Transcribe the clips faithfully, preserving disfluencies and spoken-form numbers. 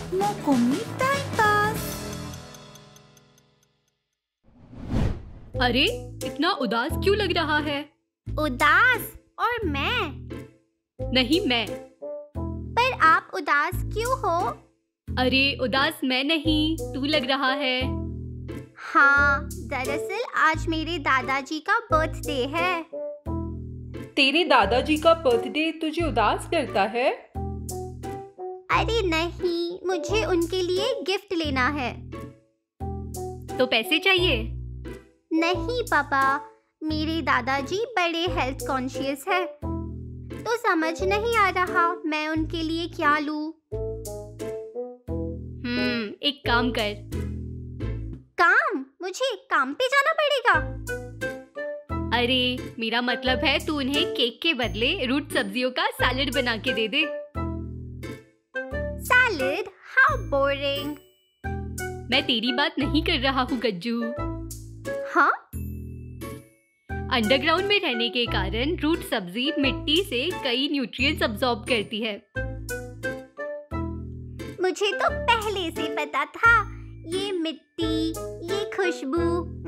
Mau comer time pass. अरे इतना उदास क्यों लग रहा है? उदास? और मैं? नहीं मैं। पर आप उदास क्यों हो? अरे उदास मैं नहीं, तू लग रहा है। हाँ, दरअसल आज मेरे दादाजी का बर्थडे है। तेरे दादाजी का बर्थडे तुझे उदास करता है? अरे नहीं, मुझे उनके लिए गिफ्ट लेना है। तो पैसे चाहिए? नहीं पापा, मेरे दादाजी बड़े हेल्थ कॉन्शियस है, तो समझ नहीं आ रहा मैं उनके लिए क्या लूं। हम्म, एक काम कर। काम? मुझे काम पे जाना पड़ेगा? अरे मेरा मतलब है तू उन्हें केक के बदले रूट सब्जियों का सैलेड बना के दे दे। सैलेड? How boring. मैं तेरी बात नहीं कर रहा हूँ गज्जू। हाँ? अंडरग्राउंड में रहने के कारण रूट सब्जी मिट्टी से कई न्यूट्रिएंट्स अब्सॉर्ब करती है। मुझे तो पहले से पता था, ये मिट्टी, ये खुशबू।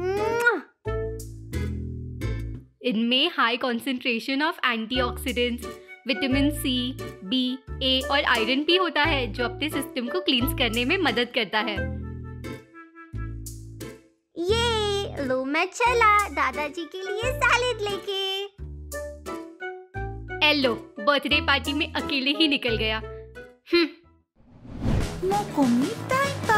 इनमें high concentration of antioxidants, vitamin C, B, A और आयरन भी होता है, जो अपने सिस्टम को क्लींस करने में मदद करता है। ये लो, मैं चला दादाजी के लिए सैलेड लेके। एलो, बर्थडे पार्टी में अकेले ही निकल गया। हम्म। Mau comer time